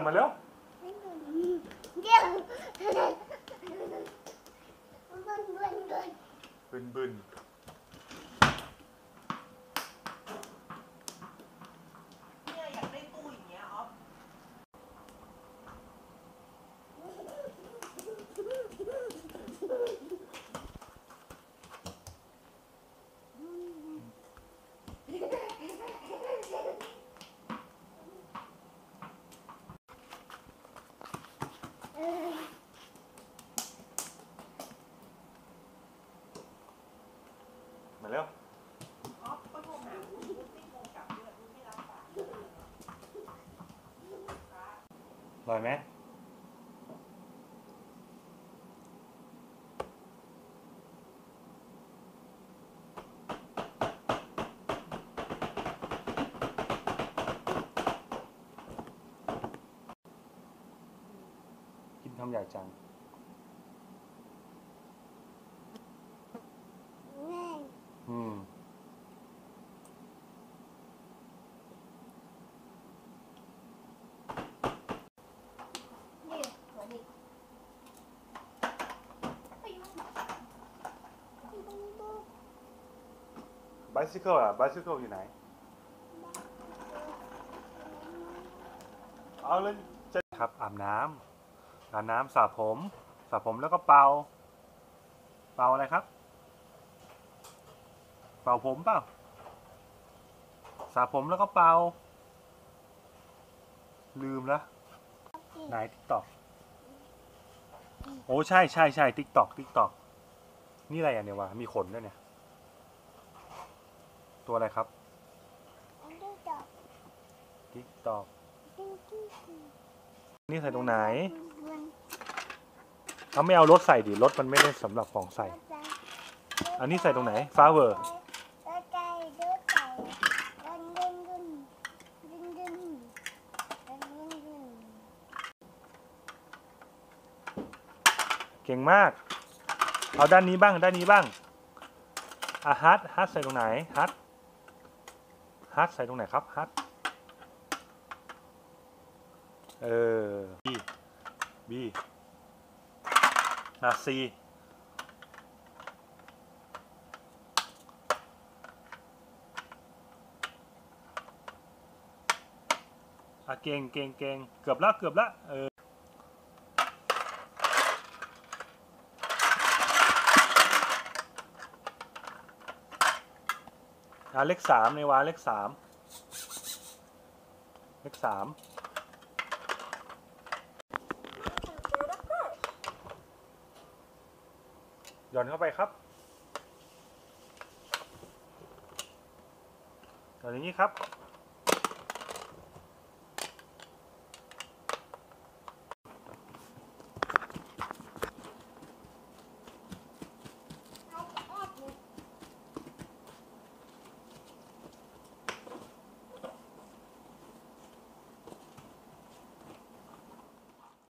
มาแล้วบึนเนี่ยอยากได้ตู้อย่างเงี้ยออฟมาแล้วออฟก็โทรหาลูกไม่โทรกลับด้วยลูกไม่รับสายอร่อยไหมกินคำใหญ่จังbicycle อ่ะ bicycle อยู่ไหนเอาเลยจะครับอาบน้ำสระผมแล้วก็เป่าอะไรครับเป่าผมเปล่าสระผมแล้วก็เป่าลืมละไหน TikTok โอ้ใช่ TikTok นี่อะไรอ่ะเนี่ยวะมีขนด้วยเนี่ยตัวอะไรครับ TikTok นี่ใส่ตรงไหนเอาไม่เอารถใส่ดิรถมันไม่ได้สำหรับของใส่อันนี้ใส่ตรงไหนฟลาเวอร์เก่งมากเอาด้านนี้บ้างฮัทใส่ตรงไหนฮัทใส่ตรงไหนครับฮัทบีซีเก่งเกือบละเลข3ในวาเลข3หย่อนเข้าไปครับหย่อนอย่างนี้ครับ